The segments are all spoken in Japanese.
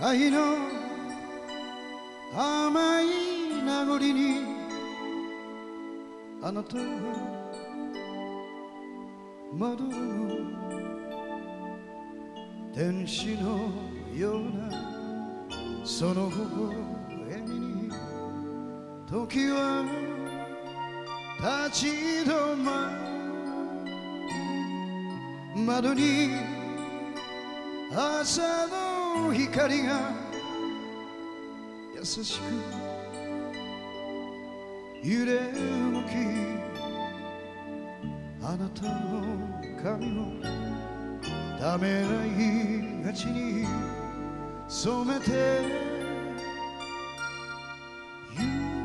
愛の甘い名残にあなたはまどろむ天使のようなその微笑みに時は立ち止まる窓に朝の光が優しく揺れ動きあなたの髪をためらいがちに染めてゆ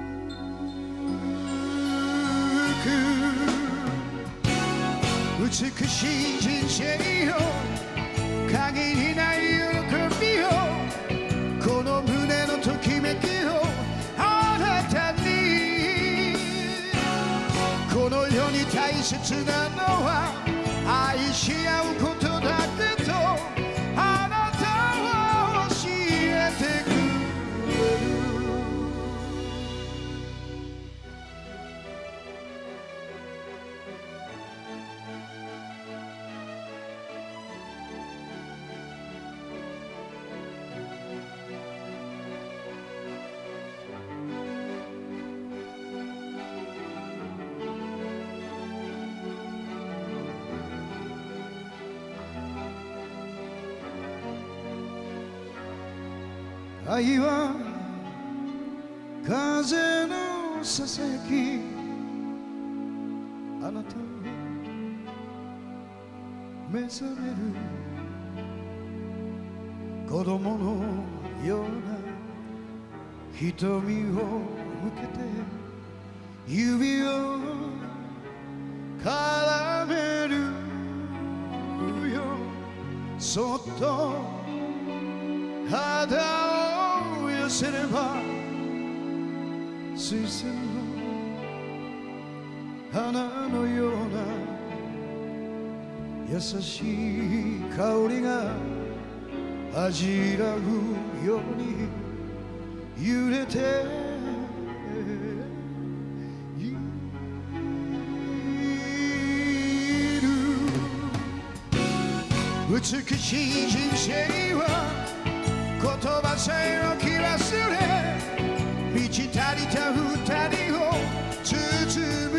く美しい人生よ限りない喜びをこの胸のときめきをあなたにこの世に大切なのは愛し合うことだけとあなたは教えてくれる愛は風のささやきあなたは目覚める子供のような瞳を向けて指を絡めるよそっと肌を寄せれば水仙の花のような優しい香りが恥じらうように揺れている美しい人生は言葉さえを切らすれ満ち足りた二人を包む